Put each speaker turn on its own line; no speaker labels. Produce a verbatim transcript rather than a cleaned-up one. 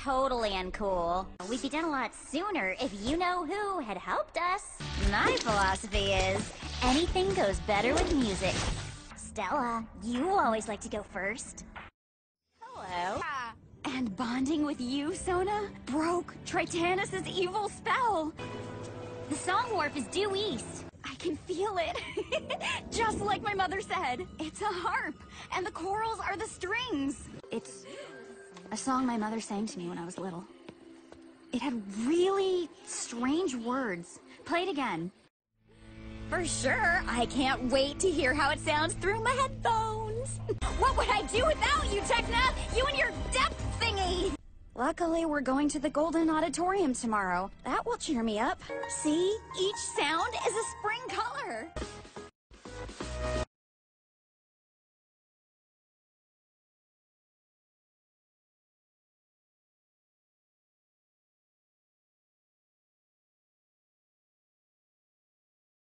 totally uncool. We'd be done a lot sooner if you know who had helped us. My philosophy is, anything goes better with music. Stella, you always like to go first. Hello. And bonding with you, Sona, broke Tritanus' evil spell. The Song Warp is due east. I can feel it. Just like my mother said. It's a harp, and the corals are the strings. It's a song my mother sang to me when I was little. It had really strange words. Play it again. For sure. I can't wait to hear how it sounds through my headphones. What would I do without you, Techna? You and your depth thingy! Luckily, we're going to the Golden Auditorium tomorrow. That will cheer me up. See? Each sound is a spring color.